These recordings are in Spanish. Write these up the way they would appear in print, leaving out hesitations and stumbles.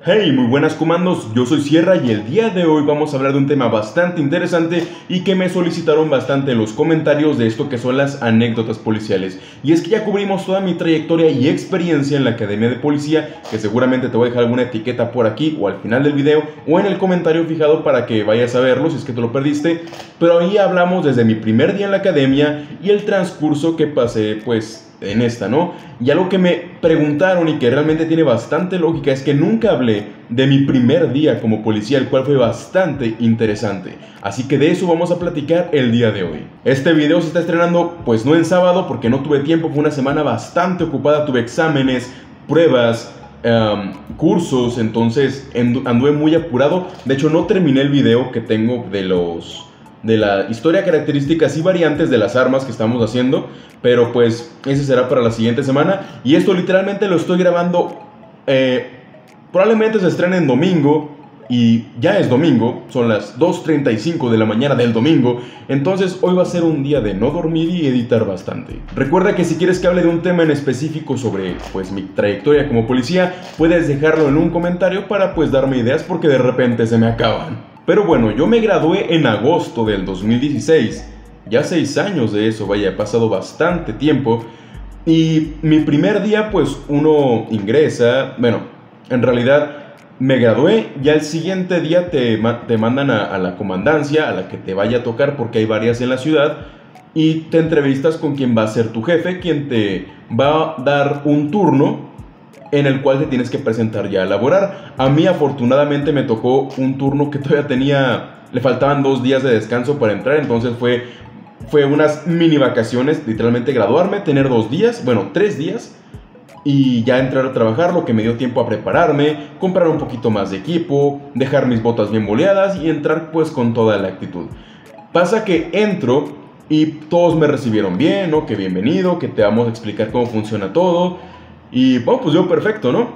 Hey, muy buenas comandos, yo soy Sierra y el día de hoy vamos a hablar de un tema bastante interesante y que me solicitaron bastante en los comentarios de esto que son las anécdotas policiales. Y es que ya cubrimos toda mi trayectoria y experiencia en la Academia de Policía, que seguramente te voy a dejar alguna etiqueta por aquí o al final del video o en el comentario fijado para que vayas a verlo si es que te lo perdiste. Pero ahí hablamos desde mi primer día en la Academia y el transcurso que pasé pues en esta, ¿no? Y algo que me preguntaron y que realmente tiene bastante lógica es que nunca hablé de mi primer día como policía, el cual fue bastante interesante. Así que de eso vamos a platicar el día de hoy. Este video se está estrenando pues no en sábado porque no tuve tiempo, fue una semana bastante ocupada, tuve exámenes, pruebas, cursos, entonces anduve muy apurado. De hecho no terminé el video que tengo de la historia, características y variantes de las armas que estamos haciendo, pero pues ese será para la siguiente semana. Y esto literalmente lo estoy grabando, probablemente se estrene en domingo, y ya es domingo, son las 2:35 de la mañana del domingo, entonces hoy va a ser un día de no dormir y editar bastante. Recuerda que si quieres que hable de un tema en específico sobre pues mi trayectoria como policía, puedes dejarlo en un comentario para pues darme ideas porque de repente se me acaban. Pero bueno, yo me gradué en agosto del 2016, ya 6 años de eso, vaya, he pasado bastante tiempo. Y mi primer día pues uno ingresa, bueno, en realidad me gradué, ya el siguiente día te mandan a la comandancia, a la que te vaya a tocar porque hay varias en la ciudad, y te entrevistas con quien va a ser tu jefe, quien te va a dar un turno en el cual te tienes que presentar ya a laborar. A mí afortunadamente me tocó un turno que todavía le faltaban 2 días de descanso para entrar, entonces fue unas mini vacaciones, literalmente graduarme, tener 2 días, bueno, 3 días, y ya entrar a trabajar, lo que me dio tiempo a prepararme, comprar un poquito más de equipo, dejar mis botas bien boleadas y entrar pues con toda la actitud. Pasa que entro y todos me recibieron bien, ¿no? Que bienvenido, que te vamos a explicar cómo funciona todo. Y bueno, pues yo perfecto, ¿no?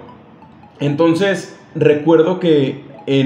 Entonces recuerdo que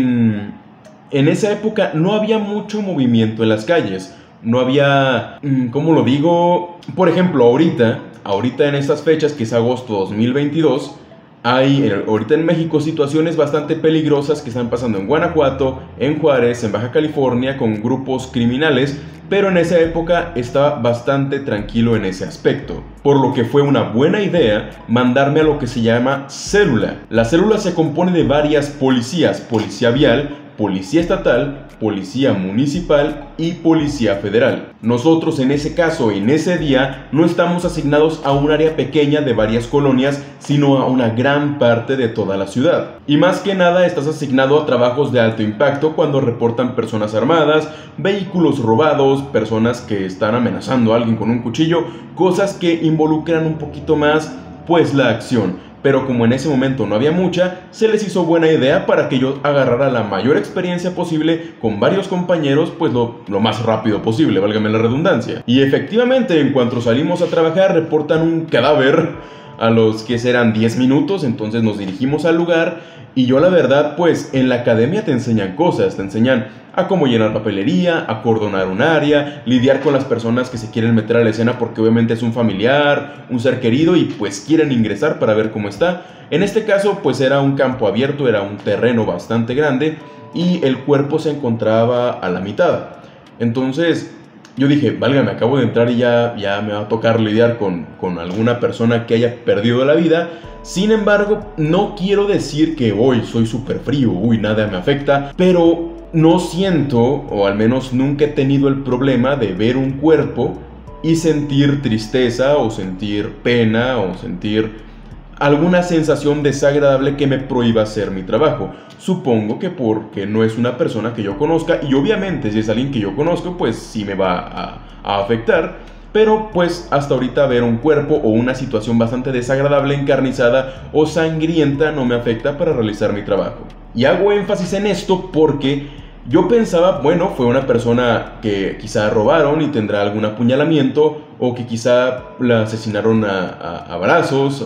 en esa época no había mucho movimiento en las calles. No había, ¿cómo lo digo? Por ejemplo, ahorita en estas fechas, que es agosto 2022, hay ahorita en México situaciones bastante peligrosas que están pasando en Guanajuato, en Juárez, en Baja California, con grupos criminales, pero en esa época estaba bastante tranquilo en ese aspecto, por lo que fue una buena idea mandarme a lo que se llama célula. La célula se compone de varias policías: policía vial, policía estatal, policía municipal y policía federal. Nosotros en ese caso, en ese día, no estamos asignados a un área pequeña de varias colonias, sino a una gran parte de toda la ciudad. Y más que nada estás asignado a trabajos de alto impacto cuando reportan personas armadas, vehículos robados, personas que están amenazando a alguien con un cuchillo, cosas que involucran un poquito más pues la acción. Pero como en ese momento no había mucha, se les hizo buena idea para que yo agarrara la mayor experiencia posible con varios compañeros, pues lo más rápido posible, válgame la redundancia. Y efectivamente, en cuanto salimos a trabajar, reportan un cadáver a los que serán 10 minutos, entonces nos dirigimos al lugar. Y yo la verdad, pues en la academia te enseñan cosas, te enseñan a cómo llenar papelería, acordonar un área, lidiar con las personas que se quieren meter a la escena porque obviamente es un familiar, un ser querido y pues quieren ingresar para ver cómo está. En este caso pues era un campo abierto, era un terreno bastante grande y el cuerpo se encontraba a la mitad. Entonces yo dije, válgame, acabo de entrar y ya me va a tocar lidiar con alguna persona que haya perdido la vida. Sin embargo, no quiero decir que hoy soy súper frío, nada me afecta, pero no siento, o al menos nunca he tenido el problema de ver un cuerpo y sentir tristeza o sentir pena o sentir alguna sensación desagradable que me prohíba hacer mi trabajo. Supongo que porque no es una persona que yo conozca, y obviamente si es alguien que yo conozco pues sí me va a afectar. Pero pues hasta ahorita ver un cuerpo o una situación bastante desagradable, encarnizada o sangrienta no me afecta para realizar mi trabajo. Y hago énfasis en esto porque yo pensaba, bueno, fue una persona que quizá robaron y tendrá algún apuñalamiento, o que quizá la asesinaron a balazos,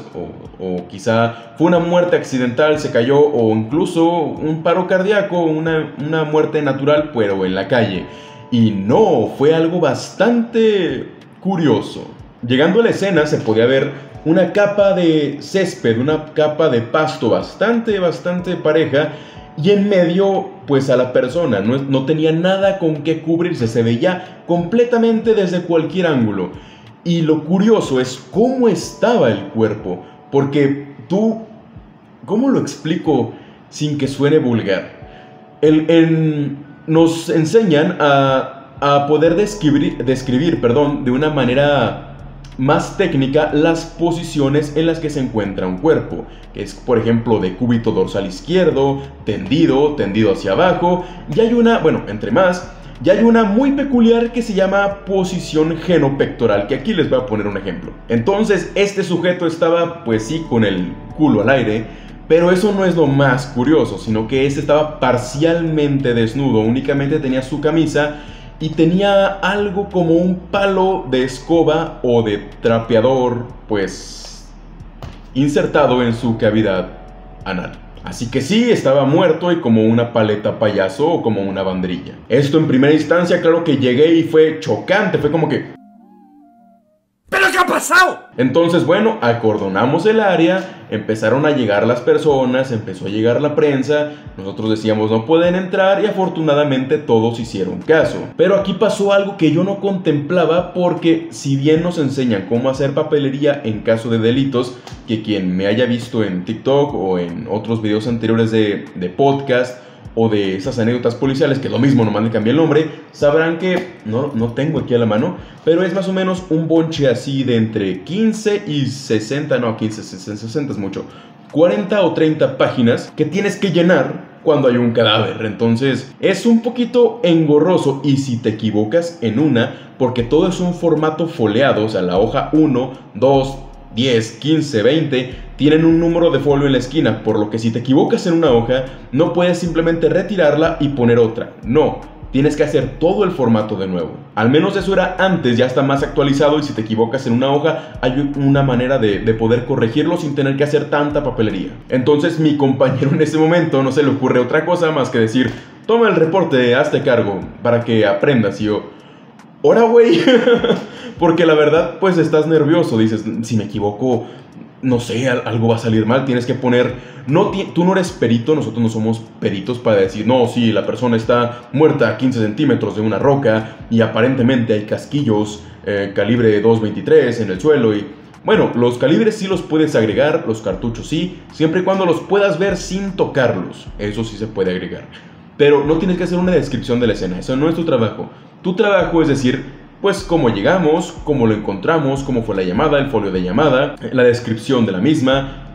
o quizá fue una muerte accidental, se cayó, o incluso un paro cardíaco, una muerte natural, pero en la calle. Y no, fue algo bastante curioso. Llegando a la escena se podía ver una capa de césped, una capa de pasto bastante pareja, y en medio pues a la persona, no tenía nada con qué cubrirse, se veía completamente desde cualquier ángulo. Y lo curioso es cómo estaba el cuerpo, porque ¿cómo lo explico sin que suene vulgar? Nos enseñan a poder describir, de una manera más técnica las posiciones en las que se encuentra un cuerpo, que es por ejemplo de cúbito dorsal izquierdo, tendido hacia abajo, y hay una, bueno, entre más, y hay una muy peculiar que se llama posición genopectoral, que aquí les voy a poner un ejemplo. Entonces este sujeto estaba pues sí con el culo al aire, pero eso no es lo más curioso, sino que este estaba parcialmente desnudo, únicamente tenía su camisa y tenía algo como un palo de escoba o de trapeador, pues, insertado en su cavidad anal. Así que sí, estaba muerto y como una paleta payaso o como una banderilla. Esto en primera instancia, claro que llegué y fue chocante, fue como que... ¿Pero qué ha pasado? Entonces, bueno, acordonamos el área, empezaron a llegar las personas, empezó a llegar la prensa, nosotros decíamos no pueden entrar y afortunadamente todos hicieron caso. Pero aquí pasó algo que yo no contemplaba porque si bien nos enseñan cómo hacer papelería en caso de delitos, que quien me haya visto en TikTok o en otros videos anteriores de podcast, o de esas anécdotas policiales, que es lo mismo, nomás le cambié el nombre, sabrán que, no tengo aquí a la mano, pero es más o menos un bonche así de entre 15 y 60, no, 15, 60 es mucho, 40 o 30 páginas que tienes que llenar cuando hay un cadáver. Entonces es un poquito engorroso y si te equivocas en una, porque todo es un formato foliado, o sea, la hoja 1, 2, 10, 15, 20, tienen un número de folio en la esquina, por lo que si te equivocas en una hoja, no puedes simplemente retirarla y poner otra. No, tienes que hacer todo el formato de nuevo. Al menos eso era antes, ya está más actualizado y si te equivocas en una hoja, hay una manera de poder corregirlo sin tener que hacer tanta papelería. Entonces mi compañero en ese momento no se le ocurre otra cosa más que decir, toma el reporte, hazte cargo, para que aprendas. Y yo... ¡Hora, güey! Porque la verdad, pues estás nervioso. Dices, si me equivoco, no sé, algo va a salir mal. Tienes que poner... tú no eres perito, nosotros no somos peritos para decir, no, sí, la persona está muerta a 15 centímetros de una roca y aparentemente hay casquillos calibre 2.23 en el suelo y... Bueno, los calibres sí los puedes agregar, los cartuchos sí, siempre y cuando los puedas ver sin tocarlos. Eso sí se puede agregar. Pero no tienes que hacer una descripción de la escena, eso no es tu trabajo. Tu trabajo es decir, pues cómo llegamos, cómo lo encontramos, cómo fue la llamada, el folio de llamada, la descripción de la misma,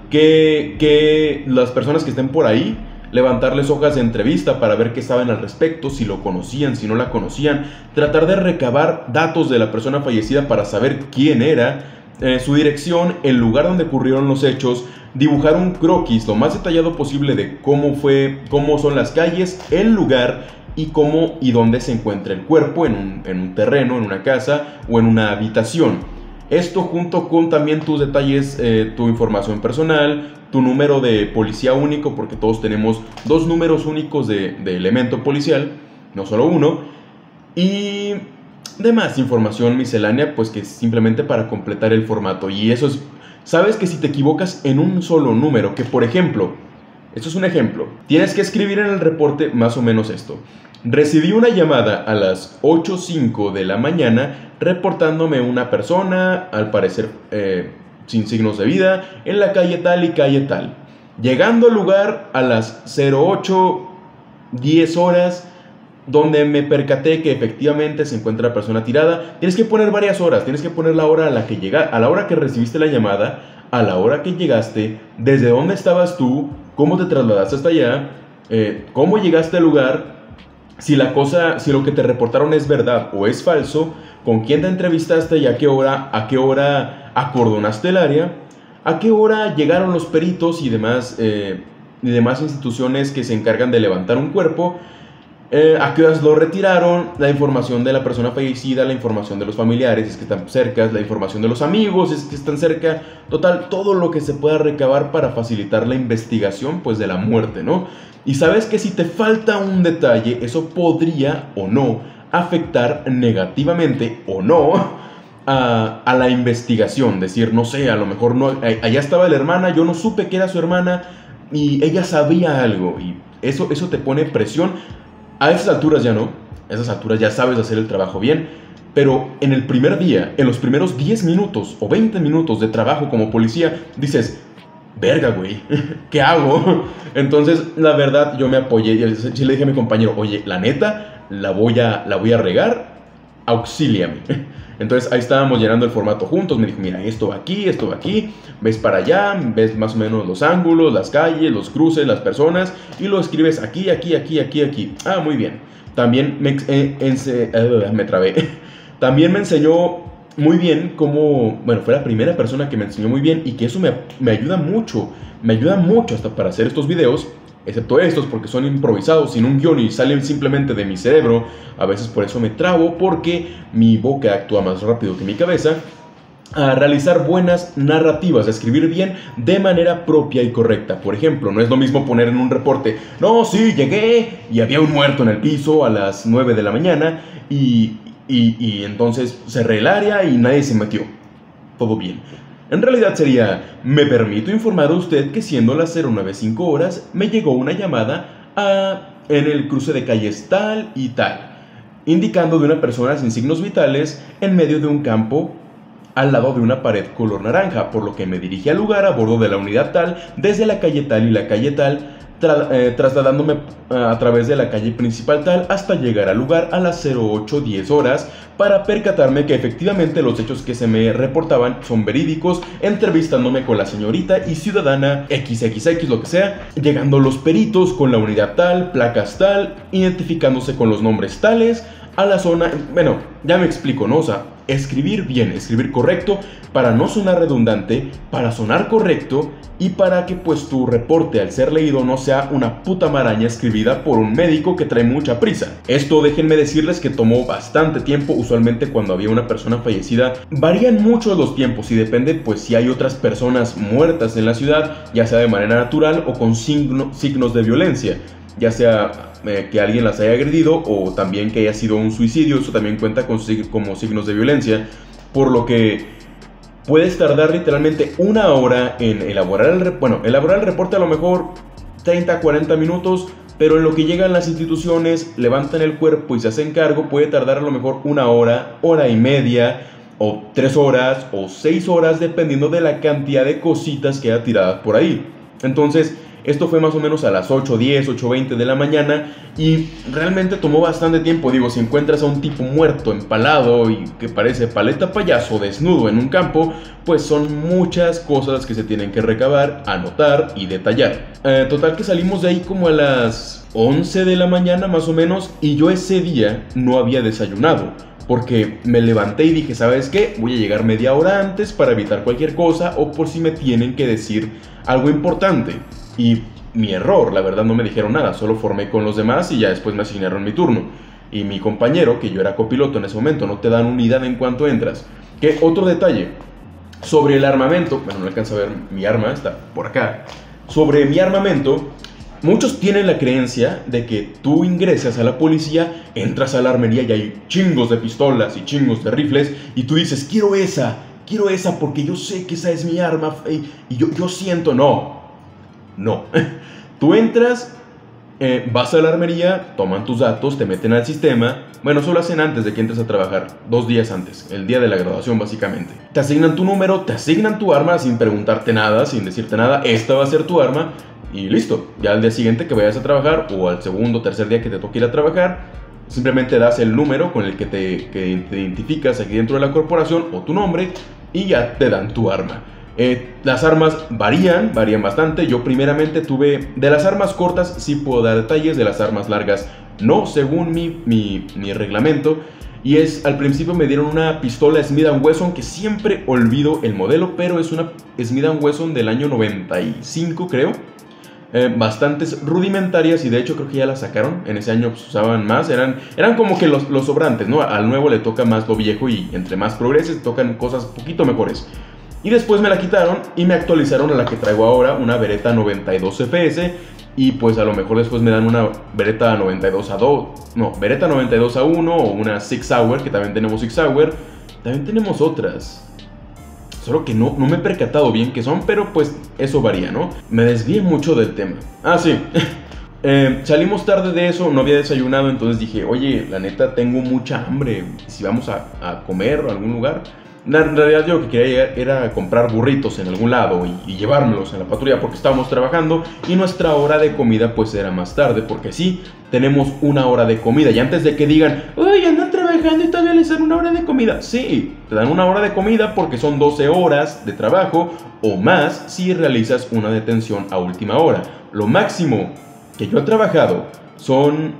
que las personas que estén por ahí, levantarles hojas de entrevista para ver qué saben al respecto, si lo conocían, si no la conocían, tratar de recabar datos de la persona fallecida para saber quién era, su dirección, el lugar donde ocurrieron los hechos, dibujar un croquis lo más detallado posible de cómo son las calles, el lugar y cómo y dónde se encuentra el cuerpo en un terreno, en una casa o en una habitación. Esto junto con también tus detalles, tu información personal, tu número de policía único, porque todos tenemos 2 números únicos de elemento policial, no solo uno, y demás información miscelánea, pues que es simplemente para completar el formato. Y eso es, sabes que si te equivocas en un solo número, que por ejemplo, esto es un ejemplo, tienes que escribir en el reporte más o menos esto: recibí una llamada a las 8:05 de la mañana reportándome una persona, al parecer sin signos de vida, en la calle tal y calle tal. Llegando al lugar a las 08:10 horas, donde me percaté que efectivamente se encuentra la persona tirada. Tienes que poner varias horas, tienes que poner la hora a la hora que recibiste la llamada, a la hora que llegaste, desde dónde estabas tú, cómo te trasladaste hasta allá, cómo llegaste al lugar, si lo que te reportaron es verdad o es falso, con quién te entrevistaste y a qué hora acordonaste el área, a qué hora llegaron los peritos y demás instituciones que se encargan de levantar un cuerpo, a qué horas lo retiraron, la información de la persona fallecida, la información de los familiares, si es que están cerca, la información de los amigos, si es que están cerca, total, todo lo que se pueda recabar para facilitar la investigación, pues, de la muerte, ¿no? Y sabes que si te falta un detalle, eso podría o no afectar negativamente o no a la investigación, decir, no sé, a lo mejor no, allá estaba la hermana, yo no supe que era su hermana y ella sabía algo, y eso te pone presión. A esas alturas ya no, a esas alturas ya sabes hacer el trabajo bien, pero en el primer día, en los primeros 10 minutos o 20 minutos de trabajo como policía, dices, verga, güey, ¿qué hago? Entonces, la verdad, yo me apoyé y sí le dije a mi compañero, oye, la neta, la voy a regar, auxíliame. Entonces ahí estábamos llenando el formato juntos. Me dijo, mira, esto va aquí, ves para allá, ves más o menos los ángulos, las calles, los cruces, las personas, y lo escribes aquí. Ah, muy bien. También me trabé. También me enseñó muy bien cómo, bueno, fue la primera persona que me enseñó muy bien, y que eso me ayuda mucho hasta para hacer estos videos. Excepto estos, porque son improvisados, sin un guión y salen simplemente de mi cerebro. A veces por eso me trabo, porque mi boca actúa más rápido que mi cabeza. A realizar buenas narrativas, a escribir bien de manera propia y correcta. Por ejemplo, no es lo mismo poner en un reporte, no, sí, llegué y había un muerto en el piso a las 9 de la mañana y entonces cerré el área y nadie se metió. Todo bien. En realidad sería, me permito informar a usted que siendo las 09:05 horas me llegó una llamada en el cruce de calles tal y tal, indicando de una persona sin signos vitales en medio de un campo al lado de una pared color naranja, por lo que me dirigí al lugar a bordo de la unidad tal, desde la calle tal y la calle tal, trasladándome a través de la calle principal tal hasta llegar al lugar a las 08:10 horas para percatarme que efectivamente los hechos que se me reportaban son verídicos, entrevistándome con la señorita y ciudadana XXX, lo que sea, llegando los peritos con la unidad tal, placas tal, identificándose con los nombres tales, a la zona, bueno, ya me explico, ¿no? O sea, escribir bien, escribir correcto, para no sonar redundante, para sonar correcto y para que pues tu reporte al ser leído no sea una puta maraña escribida por un médico que trae mucha prisa. Esto déjenme decirles que tomó bastante tiempo. Usualmente cuando había una persona fallecida varían mucho los tiempos y depende pues si hay otras personas muertas en la ciudad, ya sea de manera natural o con signos de violencia, ya sea que alguien las haya agredido o también que haya sido un suicidio. Eso también cuenta como signos de violencia, por lo que puedes tardar literalmente una hora en elaborar el reporte, a lo mejor 30 a 40 minutos, pero en lo que llegan las instituciones, levantan el cuerpo y se hacen cargo, puede tardar a lo mejor una hora, hora y media, o 3 horas, o 6 horas, dependiendo de la cantidad de cositas que haya tiradas por ahí. Entonces, esto fue más o menos a las 8:10, 8:20 de la mañana y realmente tomó bastante tiempo. Digo, si encuentras a un tipo muerto, empalado y que parece paleta payaso desnudo en un campo, pues son muchas cosas que se tienen que recabar, anotar y detallar. Total que salimos de ahí como a las 11 de la mañana más o menos, y yo ese día no había desayunado, porque me levanté y dije, ¿sabes qué? Voy a llegar media hora antes para evitar cualquier cosa o por si me tienen que decir algo importante. Y mi error, la verdad no me dijeron nada, solo formé con los demás y ya después me asignaron mi turno. Y mi compañero, que yo era copiloto en ese momento, no te dan unidad en cuanto entras. Que otro detalle, sobre el armamento, bueno, no alcanza a ver mi arma, está por acá. Sobre mi armamento, muchos tienen la creencia de que tú ingresas a la policía, entras a la armería y hay chingos de pistolas y chingos de rifles y tú dices, quiero esa porque yo sé que esa es mi arma y yo siento, no, tú entras, vas a la armería, toman tus datos, te meten al sistema. Bueno, eso lo hacen antes de que entres a trabajar, 2 días antes, el día de la graduación básicamente. Te asignan tu número, te asignan tu arma sin preguntarte nada, sin decirte nada, esta va a ser tu arma y listo. Ya al día siguiente que vayas a trabajar o al segundo o tercer día que te toque ir a trabajar, simplemente das el número con el que te identificas aquí dentro de la corporación o tu nombre y ya te dan tu arma. Las armas varían bastante. Yo primeramente tuve, de las armas cortas sí puedo dar detalles, de las armas largas no, según mi reglamento. Y al principio me dieron una pistola Smith & Wesson, que siempre olvido el modelo, pero es una Smith & Wesson del año 95 creo. Bastantes rudimentarias y de hecho creo que ya las sacaron. En ese año pues, usaban más, eran como que los sobrantes, ¿no? Al nuevo le toca más lo viejo y entre más progreses tocan cosas poquito mejores. Y después me la quitaron y me actualizaron a la que traigo ahora, una Beretta 92 FPS. Y pues a lo mejor después me dan una Beretta 92 a 2, no, Beretta 92 a 1 o una Sig Sauer, que también tenemos Sig Sauer. también tenemos otras. Solo que no me he percatado bien qué son, pero pues eso varía, ¿no? Me desvié mucho del tema. Ah, sí. Salimos tarde de eso, no había desayunado, entonces dije, oye, la neta tengo mucha hambre, si vamos a comer a algún lugar. En realidad yo lo que quería llegar era comprar burritos en algún lado y llevármelos en la patrulla porque estábamos trabajando y nuestra hora de comida pues era más tarde, porque sí, tenemos una hora de comida y antes de que digan, uy, andan trabajando y todavía les dan una hora de comida. Sí, te dan una hora de comida porque son 12 horas de trabajo o más si realizas una detención a última hora. Lo máximo que yo he trabajado son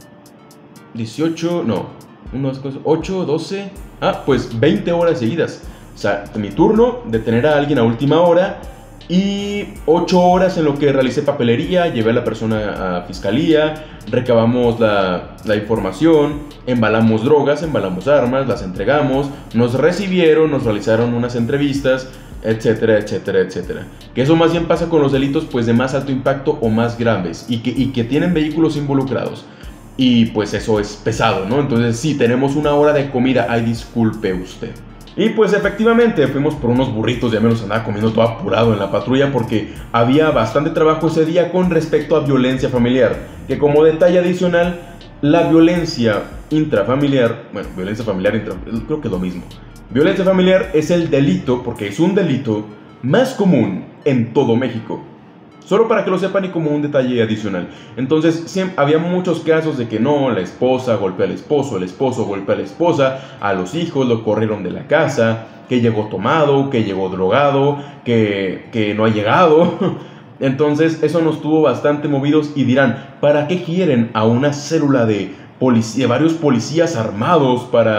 18, no, 8, 12, pues 20 horas seguidas. O sea, mi turno de tener a alguien a última hora y 8 horas en lo que realicé papelería, llevé a la persona a fiscalía, recabamos la información, embalamos drogas, embalamos armas, las entregamos, nos recibieron, nos realizaron unas entrevistas, etcétera, etcétera, etcétera. Que eso más bien pasa con los delitos pues de más alto impacto o más graves y que tienen vehículos involucrados. Y pues eso es pesado, ¿no? Entonces sí, tenemos una hora de comida, ay, disculpe usted. Y pues efectivamente fuimos por unos burritos, ya me los andaba comiendo todo apurado en la patrulla porque había bastante trabajo ese día con respecto a violencia familiar. Que como detalle adicional, la violencia intrafamiliar, bueno, violencia familiar, creo que es lo mismo. Violencia familiar es el delito, porque es un delito más común en todo México. Solo para que lo sepan y como un detalle adicional. Entonces siempre había muchos casos de que no, la esposa golpea al esposo, el esposo golpea a la esposa, a los hijos lo corrieron de la casa, que llegó tomado, que llegó drogado, que no ha llegado. Entonces eso nos tuvo bastante movidos y dirán, ¿para qué quieren a una célula de varios policías armados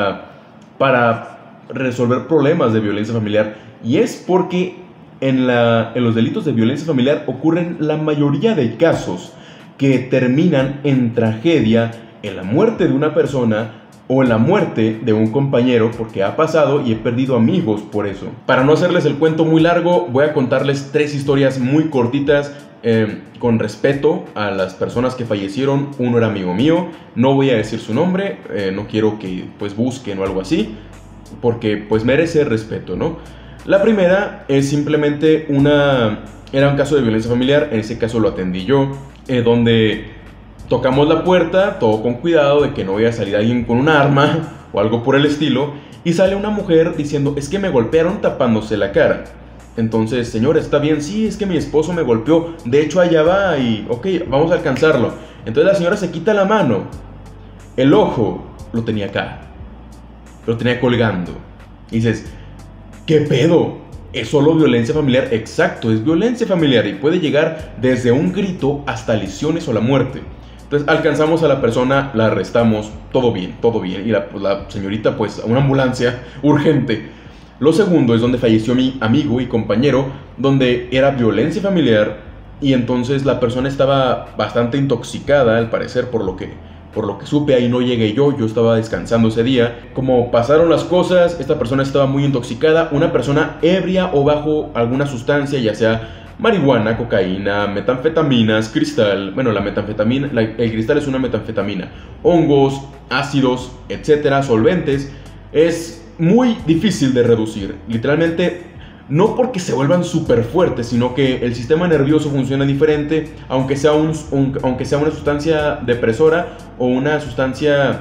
para resolver problemas de violencia familiar? Y es porque en los delitos de violencia familiar ocurren la mayoría de casos que terminan en tragedia, en la muerte de una persona o en la muerte de un compañero, porque ha pasado y he perdido amigos por eso. Para no hacerles el cuento muy largo, voy a contarles 3 historias muy cortitas con respeto a las personas que fallecieron. Uno era amigo mío, no voy a decir su nombre, no quiero que pues busquen o algo así, porque pues merece respeto, ¿no? La primera es simplemente era un caso de violencia familiar, en ese caso lo atendí yo, donde tocamos la puerta, todo con cuidado de que no vaya a salir alguien con un arma o algo por el estilo, y sale una mujer diciendo, es que me golpearon tapándose la cara. Entonces, señor, ¿está bien? Sí, es que mi esposo me golpeó, de hecho allá va y, ok, vamos a alcanzarlo. Entonces la señora se quita la mano, el ojo lo tenía acá, lo tenía colgando, y dices, ¿qué pedo? ¿Es solo violencia familiar? Exacto, es violencia familiar y puede llegar desde un grito hasta lesiones o la muerte. Entonces alcanzamos a la persona, la arrestamos, todo bien. Y la señorita pues a una ambulancia urgente. Lo segundo es donde falleció mi amigo y compañero, donde era violencia familiar y entonces la persona estaba bastante intoxicada al parecer por lo que supe. Ahí no llegué yo estaba descansando ese día. Como pasaron las cosas, esta persona estaba muy intoxicada, una persona ebria o bajo alguna sustancia, ya sea marihuana, cocaína, metanfetaminas, cristal. Bueno, la metanfetamina, el cristal es una metanfetamina, hongos, ácidos, etcétera, solventes. Es muy difícil de reducir, literalmente. No porque se vuelvan súper fuertes, sino que el sistema nervioso funciona diferente, aunque sea una sustancia depresora o una sustancia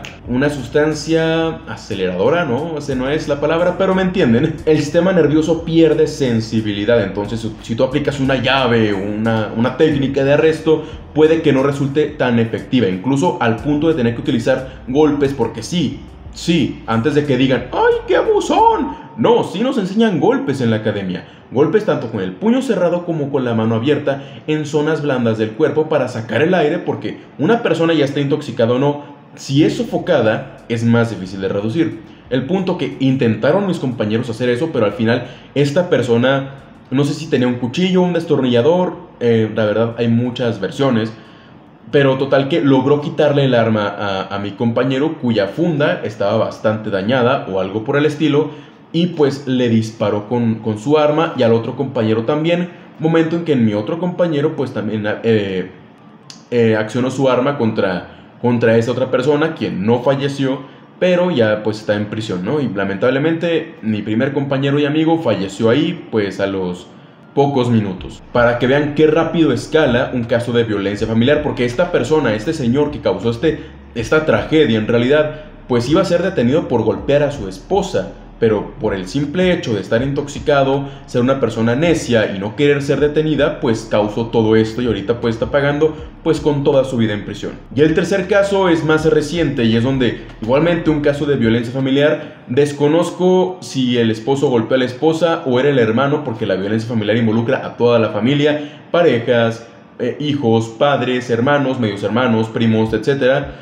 aceleradora, ¿no? Esa no es la palabra, pero me entienden. El sistema nervioso pierde sensibilidad, entonces si tú aplicas una llave o una técnica de arresto, puede que no resulte tan efectiva, incluso al punto de tener que utilizar golpes, porque sí, antes de que digan, ¡ay, qué abusón! No, sí nos enseñan golpes en la academia. Golpes tanto con el puño cerrado como con la mano abierta en zonas blandas del cuerpo para sacar el aire, porque una persona ya está intoxicada o no, si es sofocada, es más difícil de reducir. El punto que intentaron mis compañeros hacer eso, pero al final esta persona, no sé si tenía un cuchillo, un destornillador, la verdad hay muchas versiones. Pero total que logró quitarle el arma a mi compañero, cuya funda estaba bastante dañada o algo por el estilo, y pues le disparó con su arma y al otro compañero también, momento en que mi otro compañero pues también accionó su arma contra esa otra persona, quien no falleció, pero ya pues está en prisión, ¿no? Y lamentablemente mi primer compañero y amigo falleció ahí pues a los pocos minutos. Para que vean qué rápido escala un caso de violencia familiar, porque esta persona, este señor que causó esta tragedia en realidad, pues iba a ser detenido por golpear a su esposa, pero por el simple hecho de estar intoxicado, ser una persona necia y no querer ser detenida, pues causó todo esto y ahorita pues está pagando pues con toda su vida en prisión. Y el tercer caso es más reciente y es donde igualmente un caso de violencia familiar. Desconozco si el esposo golpeó a la esposa o era el hermano, porque la violencia familiar involucra a toda la familia, parejas, hijos, padres, hermanos, medios hermanos, primos, etcétera.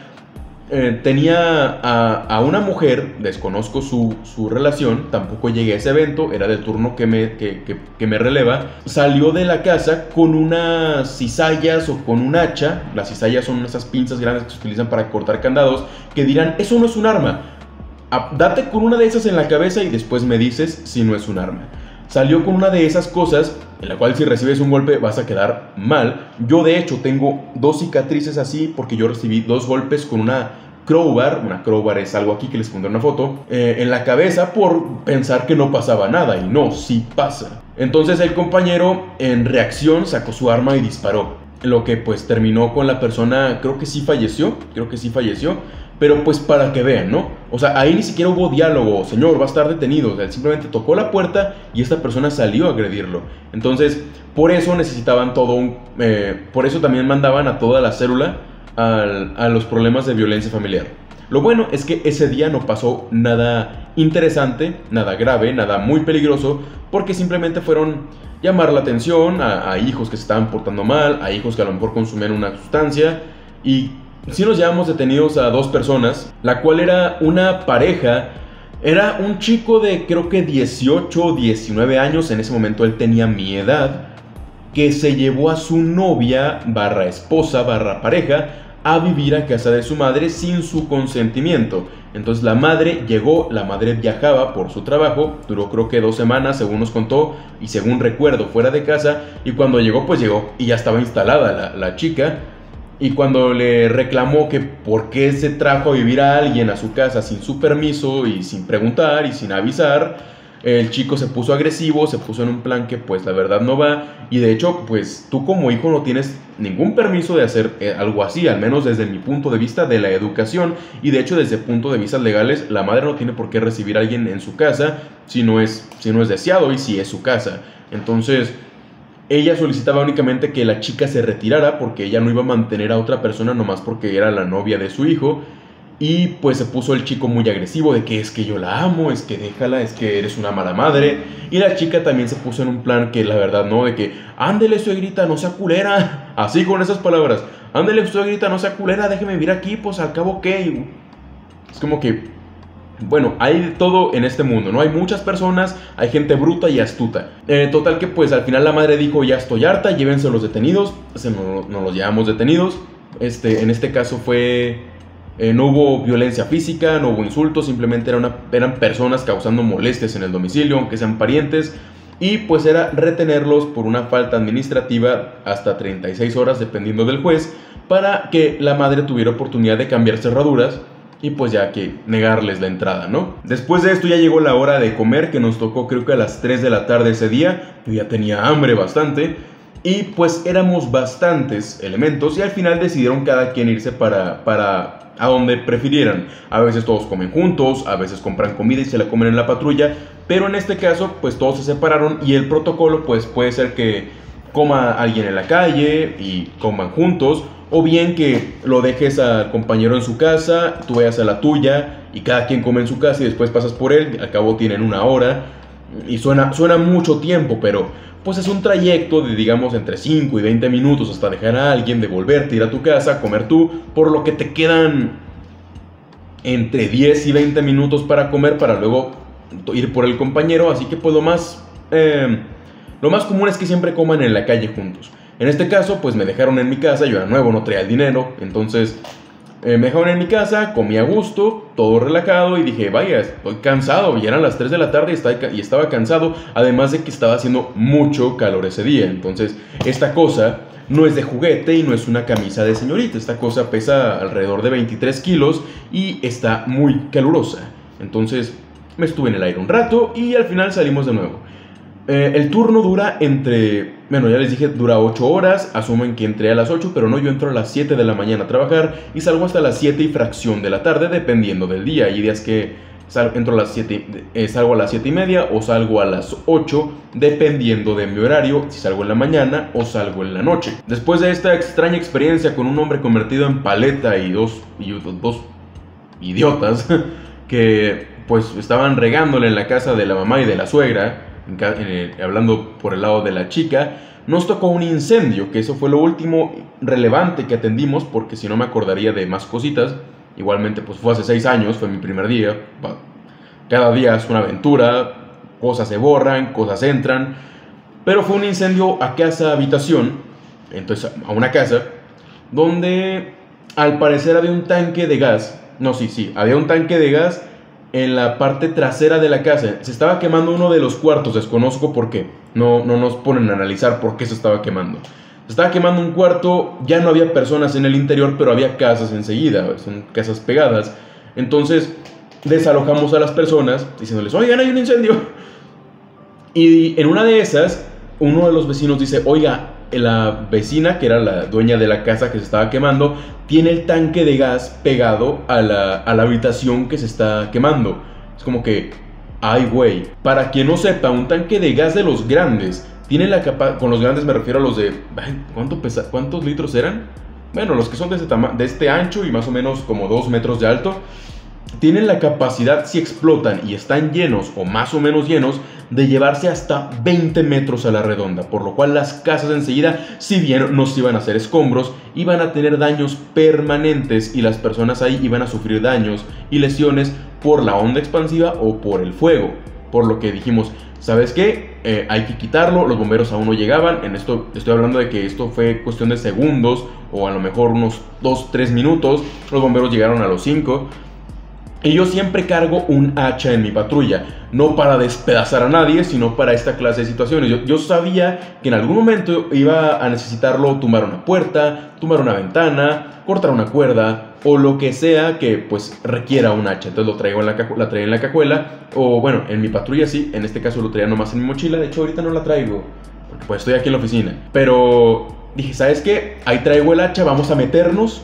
Tenía a una mujer, desconozco su relación, tampoco llegué a ese evento, era del turno que me releva. Salió de la casa con unas cizallas o con un hacha. Las cizallas son esas pinzas grandes que se utilizan para cortar candados, que dirán, eso no es un arma. Date con una de esas en la cabeza y después me dices si no es un arma. Salió con una de esas cosas, en la cual si recibes un golpe vas a quedar mal. Yo de hecho tengo 2 cicatrices así porque yo recibí 2 golpes con una crowbar. Una crowbar es algo aquí que les pondré una foto, en la cabeza por pensar que no pasaba nada, y no, sí pasa. Entonces el compañero en reacción sacó su arma y disparó, lo que pues terminó con la persona, creo que sí falleció, pero pues para que vean, ¿no? O sea, ahí ni siquiera hubo diálogo, señor, va a estar detenido. O sea, él simplemente tocó la puerta y esta persona salió a agredirlo. Entonces, por eso necesitaban por eso también mandaban a toda la célula a los problemas de violencia familiar. Lo bueno es que ese día no pasó nada interesante, nada grave, nada muy peligroso, porque simplemente fueron llamar la atención a hijos que se estaban portando mal, a hijos que a lo mejor consumían una sustancia. Y sí nos llevamos detenidos a 2 personas, la cual era una pareja. Era un chico de creo que 18 o 19 años, en ese momento él tenía mi edad, que se llevó a su novia barra esposa barra pareja a vivir a casa de su madre sin su consentimiento. Entonces la madre llegó, la madre viajaba por su trabajo, duró creo que 2 semanas según nos contó y según recuerdo fuera de casa, y cuando llegó pues llegó y ya estaba instalada la chica. Y cuando le reclamó que por qué se trajo a vivir a alguien a su casa sin su permiso y sin preguntar y sin avisar, el chico se puso agresivo, se puso en un plan que pues la verdad no va. Y de hecho pues tú como hijo no tienes ningún permiso de hacer algo así, al menos desde mi punto de vista de la educación. Y de hecho desde el punto de vista legales, la madre no tiene por qué recibir a alguien en su casa si no es deseado y si es su casa. Entonces ella solicitaba únicamente que la chica se retirara porque ella no iba a mantener a otra persona nomás porque era la novia de su hijo. Y pues se puso el chico muy agresivo de que es que yo la amo, es que déjala, es que eres una mala madre. Y la chica también se puso en un plan que la verdad no, de que ándele suegrita, no sea culera. Así con esas palabras, ándele suegrita, no sea culera, déjeme vivir aquí, pues al cabo qué. Es como que, bueno, hay de todo en este mundo, ¿no? Hay muchas personas, hay gente bruta y astuta. Total que pues al final la madre dijo, ya estoy harta, llévense los detenidos. Nos los llevamos detenidos. En este caso fue... no hubo violencia física, no hubo insultos, simplemente eran personas causando molestias en el domicilio, aunque sean parientes. Y pues era retenerlos por una falta administrativa hasta 36 horas, dependiendo del juez, para que la madre tuviera oportunidad de cambiar cerraduras y pues ya que negarles la entrada, ¿no? Después de esto ya llegó la hora de comer, que nos tocó creo que a las 3 de la tarde ese día. Yo ya tenía hambre bastante. Y pues éramos bastantes elementos y al final decidieron cada quien irse para a donde prefirieran. A veces todos comen juntos, a veces compran comida y se la comen en la patrulla, pero en este caso pues todos se separaron y el protocolo pues puede ser que coma alguien en la calle y coman juntos, o bien que lo dejes al compañero en su casa, tú vayas a la tuya y cada quien come en su casa y después pasas por él. Al cabo tienen 1 hora y suena mucho tiempo, pero pues es un trayecto de digamos entre 5 y 20 minutos hasta dejar a alguien, devolverte, ir a tu casa, comer tú, por lo que te quedan entre 10 y 20 minutos para comer, para luego ir por el compañero. Así que pues lo más común es que siempre coman en la calle juntos. En este caso pues me dejaron en mi casa, yo era nuevo, no traía el dinero, entonces me dejaron en mi casa, comí a gusto, todo relajado y dije, vaya, estoy cansado. Y eran las 3 de la tarde y estaba cansado, además de que estaba haciendo mucho calor ese día. Entonces esta cosa no es de juguete y no es una camisa de señorita. Esta cosa pesa alrededor de 23 kilos y está muy calurosa. Entonces me estuve en el aire un rato y al final salimos de nuevo. El turno dura bueno, ya les dije, dura 8 horas, asumen que entré a las 8, pero no, yo entro a las 7 de la mañana a trabajar y salgo hasta las 7 y fracción de la tarde, dependiendo del día. Hay días que entro a las 7, salgo a las 7 y media o salgo a las 8, dependiendo de mi horario, si salgo en la mañana o salgo en la noche. Después de esta extraña experiencia con un hombre convertido en paleta y dos idiotas que pues estaban regándole en la casa de la mamá y de la suegra, hablando por el lado de la chica, nos tocó un incendio, que eso fue lo último relevante que atendimos, porque si no me acordaría de más cositas. Igualmente pues fue hace 6 años, fue mi primer día. Cada día es una aventura, cosas se borran, cosas entran, pero fue un incendio a casa habitación, entonces a una casa donde al parecer había un tanque de gas. Había un tanque de gas en la parte trasera de la casa. Se estaba quemando uno de los cuartos, desconozco por qué. No nos ponen a analizar por qué se estaba quemando. Se estaba quemando un cuarto, ya no había personas en el interior, pero había casas enseguida, son casas pegadas. Entonces desalojamos a las personas diciéndoles, oigan, hay un incendio. Y en una de esas, uno de los vecinos dice, oiga, la vecina, que era la dueña de la casa que se estaba quemando, tiene el tanque de gas pegado a la habitación que se está quemando. Es como que, ay güey. Para quien no sepa, un tanque de gas de los grandes tiene la capacidad, con los grandes me refiero a los de, ¿cuántos litros eran? Bueno, los que son de este ancho y más o menos como 2 metros de alto, tienen la capacidad, si explotan y están llenos o más o menos llenos, de llevarse hasta 20 metros a la redonda, por lo cual las casas enseguida, si bien no se iban a hacer escombros, iban a tener daños permanentes y las personas ahí iban a sufrir daños y lesiones por la onda expansiva o por el fuego. Por lo que dijimos, ¿sabes qué? Hay que quitarlo. Los bomberos aún no llegaban. En esto estoy hablando de que esto fue cuestión de segundos o a lo mejor unos 2-3 minutos. Los bomberos llegaron a los 5. Y yo siempre cargo un hacha en mi patrulla, no para despedazar a nadie, sino para esta clase de situaciones. Yo sabía que en algún momento iba a necesitarlo, tumbar una puerta, tumbar una ventana, cortar una cuerda o lo que sea que pues requiera un hacha. Entonces lo traigo la traía en la cajuela, o bueno, en mi patrulla sí, en este caso lo traía nomás en mi mochila. De hecho ahorita no la traigo, porque pues estoy aquí en la oficina. Pero dije, ¿sabes qué? Ahí traigo el hacha, vamos a meternos.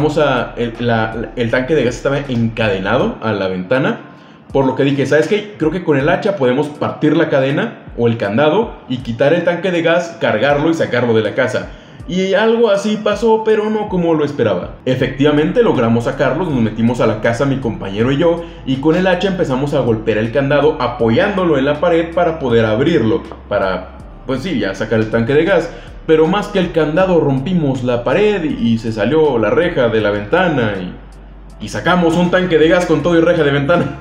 El tanque de gas estaba encadenado a la ventana, por lo que dije, ¿sabes qué? Creo que con el hacha podemos partir la cadena o el candado y quitar el tanque de gas, cargarlo y sacarlo de la casa. Y algo así pasó, pero no como lo esperaba. Efectivamente logramos sacarlos, nos metimos a la casa mi compañero y yo, y con el hacha empezamos a golpear el candado apoyándolo en la pared para poder abrirlo, para, pues sí, ya sacar el tanque de gas. Pero más que el candado rompimos la pared y se salió la reja de la ventana y sacamos un tanque de gas con todo y reja de ventana.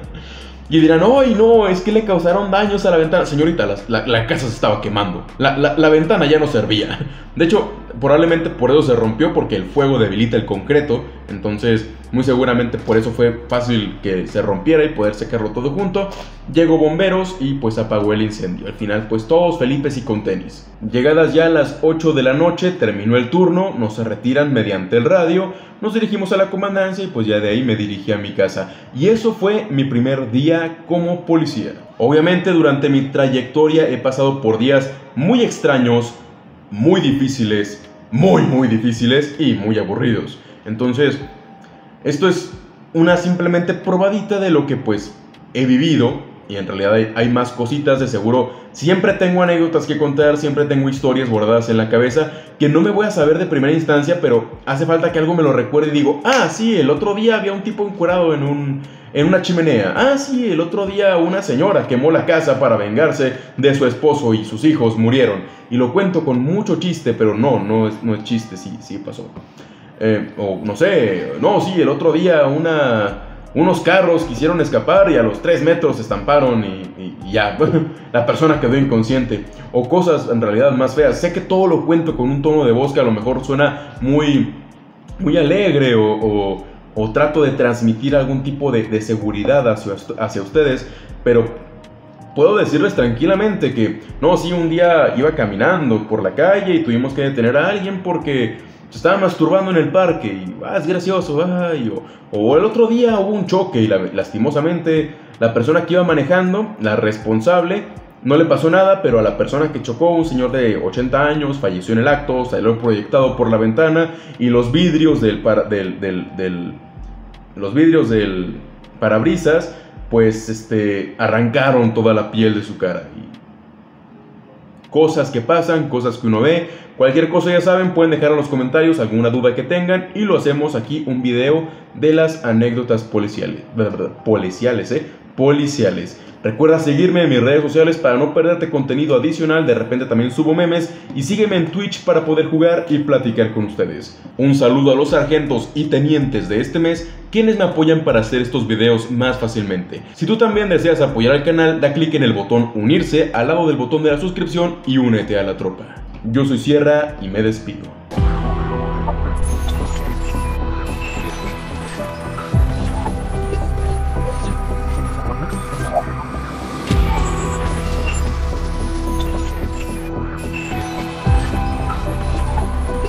Y dirán, ¡ay no! Es que le causaron daños a la ventana. Señorita, la casa se estaba quemando. La ventana ya no servía. De hecho, probablemente por eso se rompió, porque el fuego debilita el concreto. Entonces, muy seguramente por eso fue fácil que se rompiera y poder sacarlo todo junto. Llegó bomberos y pues apagó el incendio. Al final, pues todos felices y con tenis. Llegadas ya a las 8 de la noche, terminó el turno, nos retiran mediante el radio, nos dirigimos a la comandancia y pues ya de ahí me dirigí a mi casa. Y eso fue mi primer día como policía. Obviamente durante mi trayectoria he pasado por días muy extraños, muy difíciles, muy difíciles y muy aburridos. Entonces, esto es una simplemente probadita de lo que pues he vivido. Y en realidad hay más cositas, de seguro. Siempre tengo anécdotas que contar, siempre tengo historias guardadas en la cabeza que no me voy a saber de primera instancia, pero hace falta que algo me lo recuerde y digo, ah, sí, el otro día había un tipo encuerado en una chimenea. Ah, sí, el otro día una señora quemó la casa para vengarse de su esposo y sus hijos murieron. Y lo cuento con mucho chiste, pero no es chiste, sí pasó. O no sé, no, sí, el otro día unos carros quisieron escapar y a los 3 metros se estamparon y ya, la persona quedó inconsciente. O cosas en realidad más feas. Sé que todo lo cuento con un tono de voz que a lo mejor suena muy alegre o trato de transmitir algún tipo de seguridad hacia ustedes, pero puedo decirles tranquilamente que, no, sí, un día iba caminando por la calle y tuvimos que detener a alguien porque se estaba masturbando en el parque y, es gracioso, o el otro día hubo un choque y lastimosamente la persona que iba manejando, la responsable, no le pasó nada, pero a la persona que chocó, un señor de 80 años, falleció en el acto, salió proyectado por la ventana y los vidrios del parabrisas, pues arrancaron toda la piel de su cara. Y cosas que pasan, cosas que uno ve, cualquier cosa ya saben, pueden dejar en los comentarios alguna duda que tengan y lo hacemos aquí un video de las anécdotas policiales. Recuerda seguirme en mis redes sociales para no perderte contenido adicional, de repente también subo memes, y sígueme en Twitch para poder jugar y platicar con ustedes. Un saludo a los sargentos y tenientes de este mes, quienes me apoyan para hacer estos videos más fácilmente. Si tú también deseas apoyar al canal, da clic en el botón unirse al lado del botón de la suscripción y únete a la tropa. Yo soy Sierra y me despido.